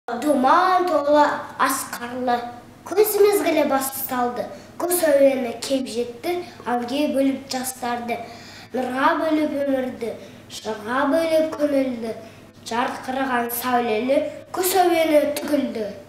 Duman tola asqarlı, көз мезгілі басталды, көз әуені кеп жетті, әнге бөліп жастарды, нұрға бөліп өмірді, жырға бөліп көңілді, жарқыраған сәулелі, көз әуені түгілді.